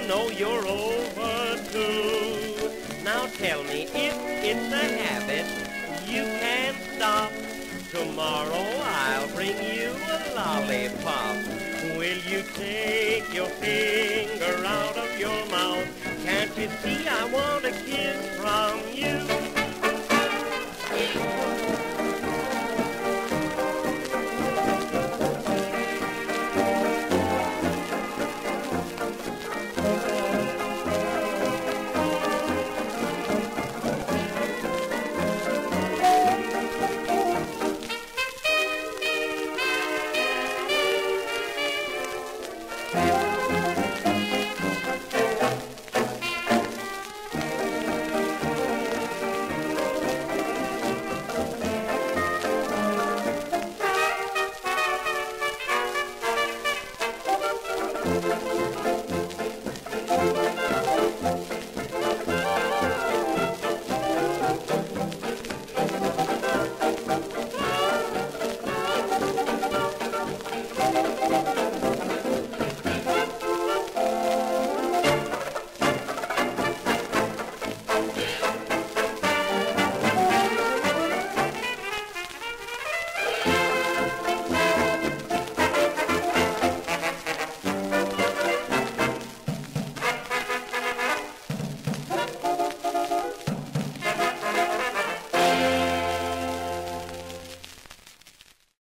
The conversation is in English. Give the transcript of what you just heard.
know you're overdue. Now tell me if it's a habit you can't stop. Tomorrow I'll bring you a lollipop. Will you take your finger out of your mouth? Can't you see I want